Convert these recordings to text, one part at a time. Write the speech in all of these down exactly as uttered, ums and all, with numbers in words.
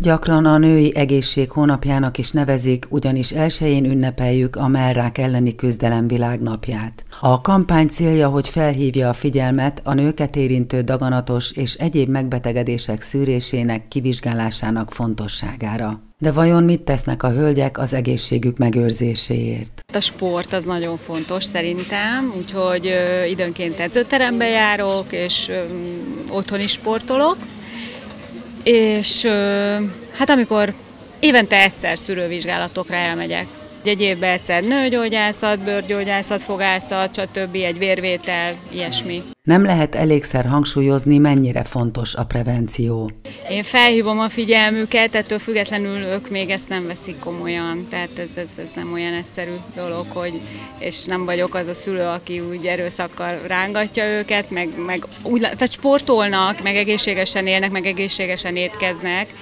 Gyakran a női egészség hónapjának is nevezik, ugyanis elsején ünnepeljük a mellrák elleni küzdelem világnapját. A kampány célja, hogy felhívja a figyelmet a nőket érintő daganatos és egyéb megbetegedések szűrésének, kivizsgálásának fontosságára. De vajon mit tesznek a hölgyek az egészségük megőrzéséért? A sport az nagyon fontos szerintem, úgyhogy ö, időnként edzőterembe járok, és ö, otthon is sportolok. És ö, hát amikor évente egyszer szűrővizsgálatokra elmegyek, egy évben egyszer nőgyógyászat, bőrgyógyászat, fogászat, stb. Egy vérvétel, ilyesmi. Nem lehet elégszer hangsúlyozni, mennyire fontos a prevenció. Én felhívom a figyelmüket, ettől függetlenül ők még ezt nem veszik komolyan, tehát ez, ez, ez nem olyan egyszerű dolog, hogy, és nem vagyok az a szülő, aki úgy erőszakkal rángatja őket, meg, meg úgy, tehát sportolnak, meg egészségesen élnek, meg egészségesen étkeznek,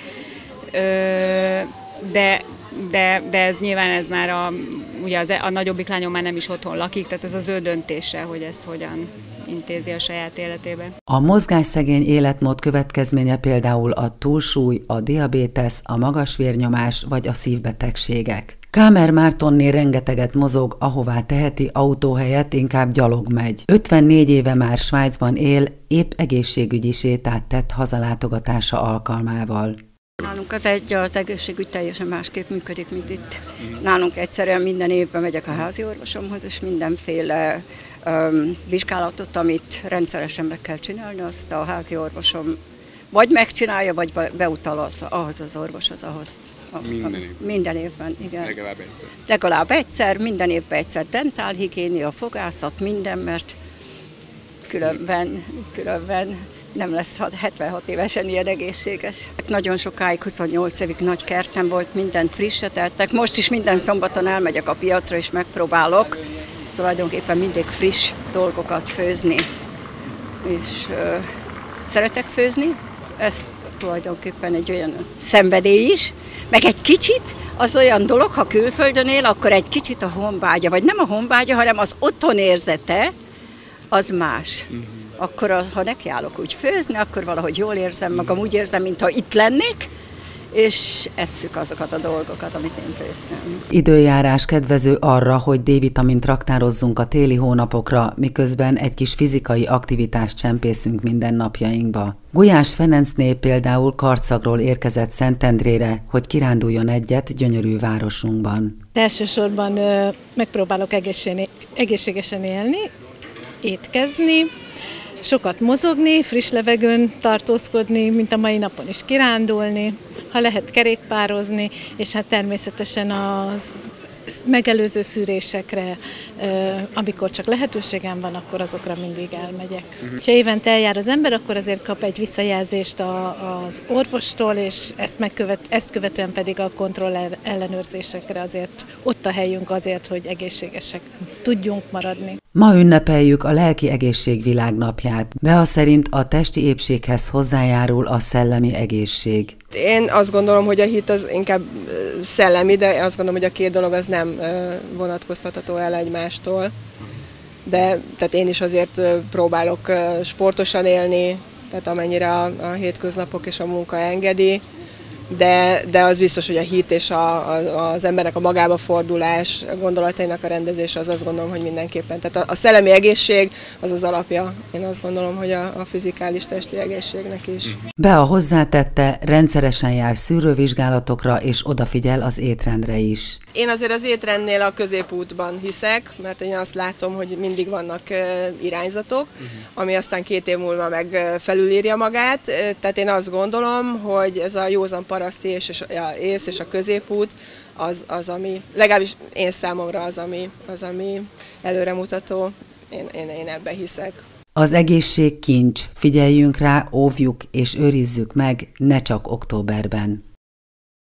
de De, de ez nyilván ez már a, ugye az, a nagyobbik lányom már nem is otthon lakik, tehát ez az ő döntése, hogy ezt hogyan intézi a saját életében. A mozgásszegény életmód következménye például a túlsúly, a diabétesz, a magas vérnyomás vagy a szívbetegségek. Kámer Mártonné rengeteget mozog, ahová teheti, autó helyett inkább gyalog megy. ötvennégy éve már Svájcban él, épp egészségügyi sétát tett hazalátogatása alkalmával. Nálunk az egy, az egészségügy teljesen másképp működik, mint itt. Nálunk egyszerűen minden évben megyek a házi orvosomhoz, és mindenféle um, vizsgálatot, amit rendszeresen meg kell csinálni, azt a házi orvosom vagy megcsinálja, vagy beutal az, ahhoz az orvoshoz, ahhoz. A, minden évben? Minden évben, igen. Legalább egyszer? Legalább egyszer, minden évben egyszer dentálhigiénia, fogászat, minden, mert különben, különben nem lesz hetvenhat évesen ilyen egészséges. Nagyon sokáig, huszonnyolc évig nagy kertem volt, mindent frissre tettek. Most is minden szombaton elmegyek a piacra és megpróbálok tulajdonképpen mindig friss dolgokat főzni. És ö, szeretek főzni, ez tulajdonképpen egy olyan szenvedély is, meg egy kicsit az olyan dolog, ha külföldön él, akkor egy kicsit a honvágya, vagy nem a honvágya, hanem az otthon érzete, az más. Uh-huh. Akkor, ha nekiállok úgy főzni, akkor valahogy jól érzem magam, úgy érzem, mintha itt lennék, és esszük azokat a dolgokat, amit én főztem. Időjárás kedvező arra, hogy D-vitamint raktározzunk a téli hónapokra, miközben egy kis fizikai aktivitást csempészünk mindennapjainkba. Gulyás Ferencné például Karcagról érkezett Szentendrére, hogy kiránduljon egyet gyönyörű városunkban. Elsősorban ö, megpróbálok egészségesen élni, étkezni, sokat mozogni, friss levegőn tartózkodni, mint a mai napon is kirándulni, ha lehet kerékpározni, és hát természetesen az megelőző szűrésekre, amikor csak lehetőségem van, akkor azokra mindig elmegyek. Uh-huh. Ha évente eljár az ember, akkor azért kap egy visszajelzést a, az orvostól, és ezt, megkövet, ezt követően pedig a kontroll ellenőrzésekre azért ott a helyünk azért, hogy egészségesek tudjunk maradni. Ma ünnepeljük a lelki egészség világnapját. Bea szerint a testi épséghez hozzájárul a szellemi egészség. Én azt gondolom, hogy a hit az inkább szellemi, de azt gondolom, hogy a két dolog az nem vonatkoztatható el egymástól. De tehát én is azért próbálok sportosan élni, tehát amennyire a, a hétköznapok és a munka engedi. De, de az biztos, hogy a hit és a, a, az embernek a magába fordulás, a gondolatainak a rendezése, az azt gondolom, hogy mindenképpen. Tehát a, a szellemi egészség az az alapja. Én azt gondolom, hogy a, a fizikális testi egészségnek is. Bea hozzátette, rendszeresen jár szűrővizsgálatokra és odafigyel az étrendre is. Én azért az étrendnél a középútban hiszek, mert én azt látom, hogy mindig vannak irányzatok, ami aztán két év múlva meg felülírja magát. Tehát én azt gondolom, hogy ez a józan paraszti és a ész és a középút az, az, ami, legalábbis én számomra az, ami, az, ami előremutató. Én, én, én ebbe hiszek. Az egészség kincs, figyeljünk rá, óvjuk és őrizzük meg, ne csak októberben.